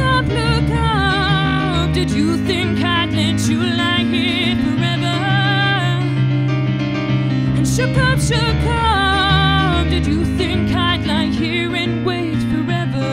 up, look up. Did you think I'd let you lie here forever? And shook up, did you think I'd lie here and wait forever?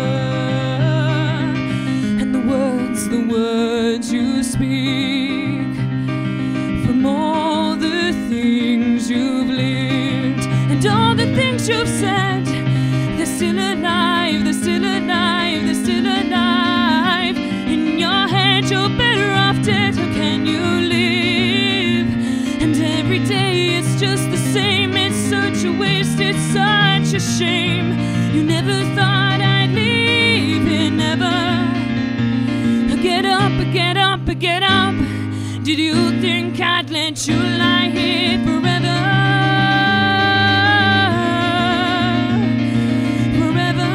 And the words you speak, from all the things you've lived and all the things you've said, they're still alive, they're still alive, they're still alive. In your head you're better off dead, how can you live? And every day it's just the same, it's such a waste, it's such a shame. You never thought I'd leave here, never. Get up, get up, get up. Did you think I'd let you lie here forever? Forever.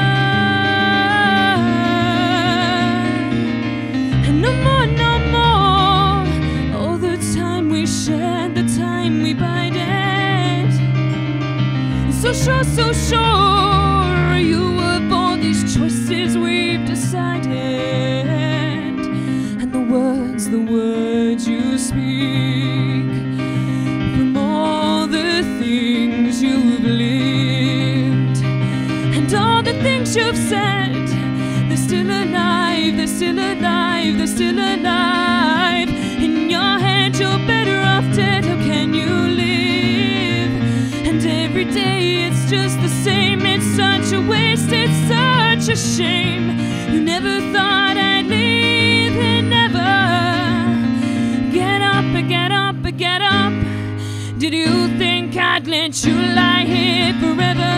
And no more, no more. All the time we shared, the time we bided. So sure you of all these choices we've decided. And the words you speak, from all the things you've lived and all the things you've said, they're still alive, they're still alive, they're still alive. In your head you're better off dead, how can you live? And every day it's just the same, it's such a waste, it's such a shame. You never thought I'd leave here, never. Get up, get up, get up. Did you think I'd let you lie here forever?